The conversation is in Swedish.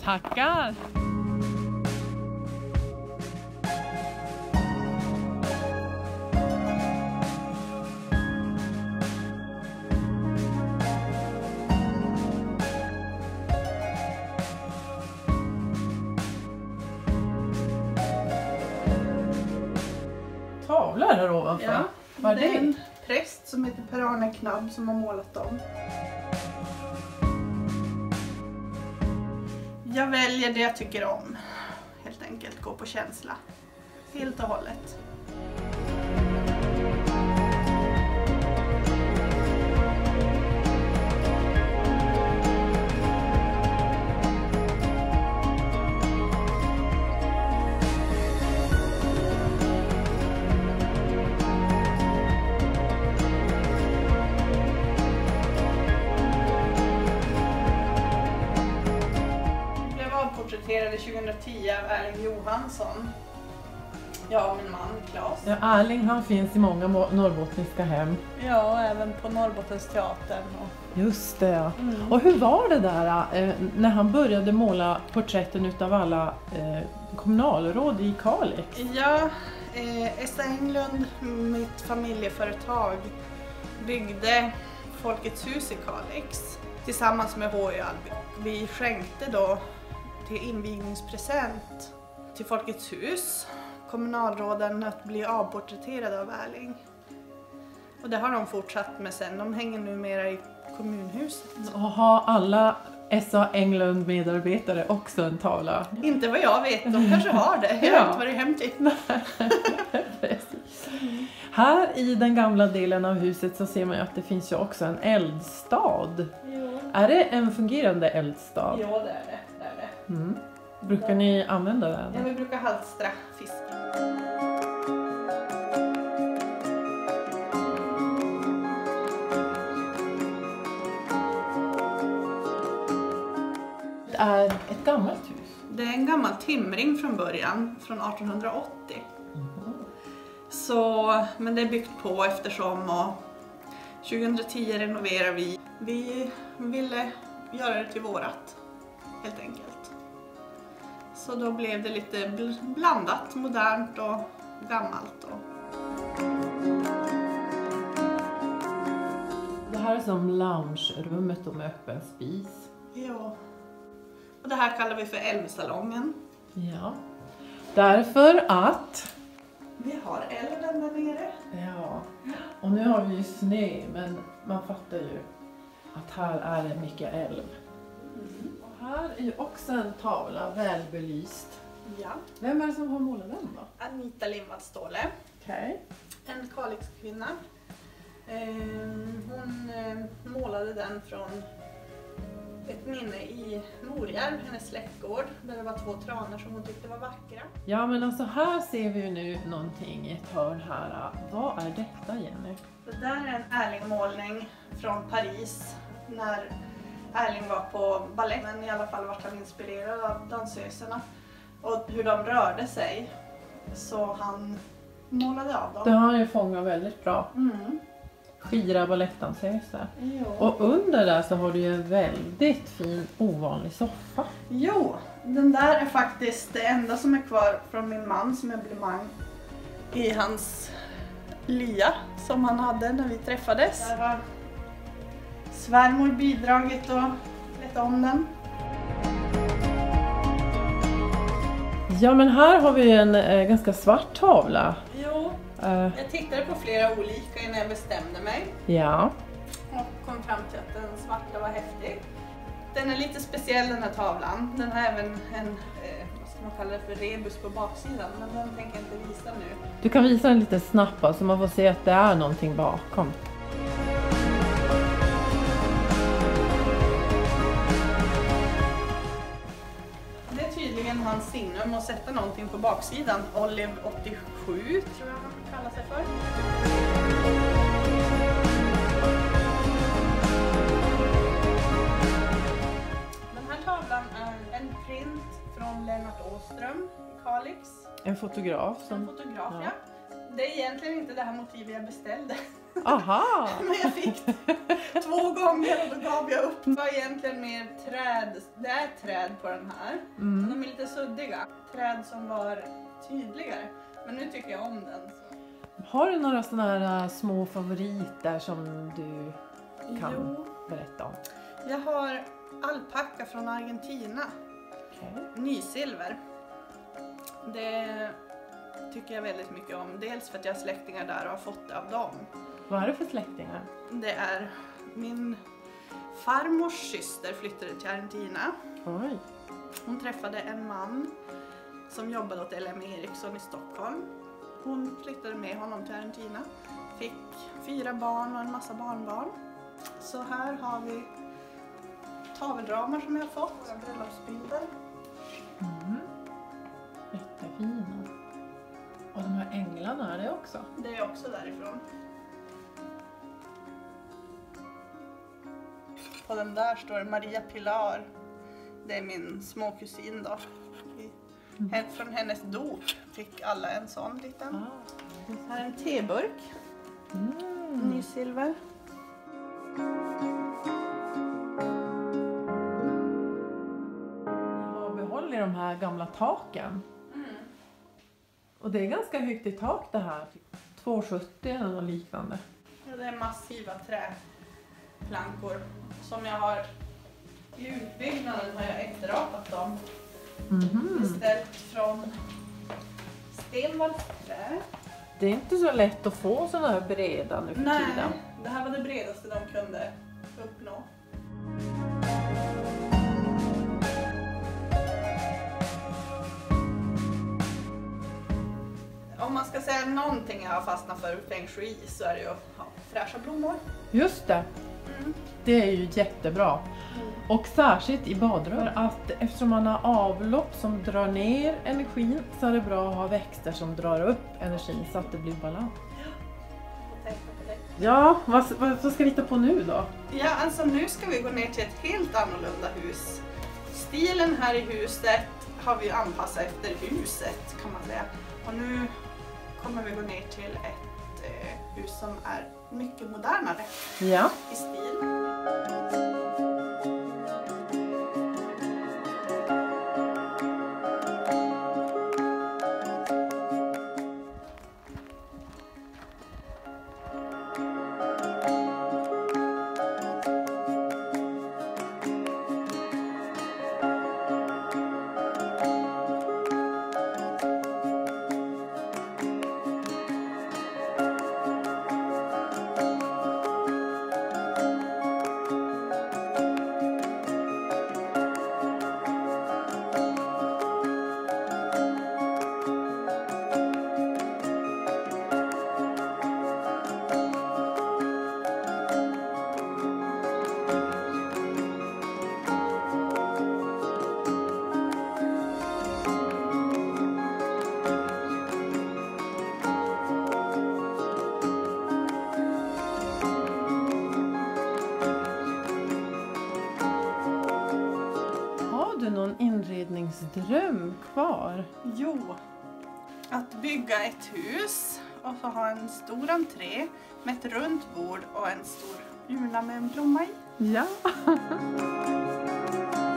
Tackar! Tavlor här ovanför? Ja, Vad är det är det? en präst som heter Per-Arne Knabb som har målat dem. Jag väljer det jag tycker om. Helt enkelt gå på känsla. Helt och hållet. Porträtterade 2010 av Erling Johansson. Jag och min man Claes. Ja, Erling han finns i många norrbottniska hem. Ja, och även på Norrbottensteatern. Just det. Och hur var det där när han började måla porträtten utav alla kommunalråd i Kalix? Ja, Essa Englund, mitt familjeföretag, byggde Folkets hus i Kalix tillsammans med H.J. Alby. Vi skänkte då till invigningspresent till Folkets hus kommunalråden att bli avporträtterade av Erling. Och det har de fortsatt med sen. De hänger numera i kommunhuset. Och har alla Essa Englund medarbetare också en tavla? Inte vad jag vet, de kanske har det. Jag har inte varit hem till. Här i den gamla delen av huset så ser man ju att det finns ju också en eldstad. Jo. Är det en fungerande eldstad? Ja, det är det. Mm. Brukar ni använda den? Ja, vi brukar halstra fisk. Det är ett gammalt hus. Det är en gammal timring från början, från 1880. Så, men det är byggt på eftersom och 2010 renoverar vi. Vi ville göra det till vårat, helt enkelt. Så då blev det lite blandat, modernt och gammalt. Det här är som lounge-rummet med öppen spis. Ja. Och det här kallar vi för älvsalongen. Ja. Därför att... Vi har älven där nere. Ja. Och nu har vi ju snö, men man fattar ju att här är det mycket älv. Och här är ju också en tavla välbelyst. Ja. Vem är det som har målat den då? Anita Lindvall-Ståhle. Okej. En Kalixkvinna. Hon målade den från ett minne i Morjärv, hennes släktgård, där det var 2 tranor som hon tyckte var vackra. Ja, men alltså här ser vi ju nu någonting i ett hörn här. Vad är detta, Jenny? Det där är en Erling-målning från Paris när Erling var på balett, men i alla fall var han inspirerad av dansöserna och hur de rörde sig, så han målade av dem. Det har ju fångat väldigt bra. Skira balettdansöser. Och under där så har du ju en väldigt fin ovanlig soffa. Jo, den där är faktiskt det enda som är kvar från min mans möblemang i hans lya som han hade när vi träffades. Där har svärmor bidragit och lett om den. Ja, men här har vi en ganska svart tavla. Jo, jag tittade på flera olika innan jag bestämde mig. Ja. Och kom fram till att den svarta var häftig. Den är lite speciell, den här tavlan. Den har även en, vad ska man kalla det för, rebus på baksidan. Men den tänker jag inte visa nu. Du kan visa den lite snabbt så man får se att det är någonting bakom. Det är tydligen hans signum att sätta någonting på baksidan. Olive 87 tror jag man kallar sig för. Den här tavlan är en print från Lennart Åström i Kalix. En fotograf En som... fotograf, ja. det är egentligen inte det här motivet jag beställde. Aha! Men jag fick det 2 gånger och då gav jag upp. Det var egentligen mer träd. Det är träd på den här. De är lite suddiga. Träd som var tydligare. Men nu tycker jag om den. Så. Har du några sådana här små favoriter som du kan berätta om? Jag har alpacka från Argentina. Okay. Nysilver. Det tycker jag väldigt mycket om. Dels för att jag har släktingar där och har fått det av dem. Vad är det för släktingar? Det är min farmors syster flyttade till Argentina. Oj. Hon träffade en man som jobbade åt LM Ericsson i Stockholm. Hon flyttade med honom till Argentina. Fick 4 barn och en massa barnbarn. Så här har vi tavelramar som jag har fått. Våra bröllopsbilder. Jättefina. Och de här änglarna är det också? Det är också därifrån. På den där står Maria Pilar. Det är min småkusin då. Från hennes dop fick alla en sån liten. Här är en teburk. Nysilver. Jag har behållit de här gamla taken. Och det är ganska högt i tak det här. 2,70 eller något liknande. Ja, det är massiva träplankor som jag har i utbyggnaden har jag efterrapat dem. Beställt från Stenvallsträ. Det är inte så lätt att få sådana här breda nu för tiden. Nej, det här var det bredaste de kunde uppnå. Om man ska säga någonting jag har fastnat för feng shui så är det ju att ha fräscha blommor. Just det. Det är ju jättebra. Och särskilt i badrum. Att eftersom man har avlopp som drar ner energin så är det bra att ha växter som drar upp energin så att det blir balans. Ja, vad ska vi hitta på nu då? Ja, alltså nu ska vi gå ner till ett helt annorlunda hus. Stilen här i huset har vi anpassat efter huset kan man säga. Och nu kommer vi gå ner till ett hus som är mycket modernare i stil. Någon inredningsdröm kvar? Jo, att bygga ett hus och så ha en stor entré med ett runt bord och en stor urna med en blomma i. Ja.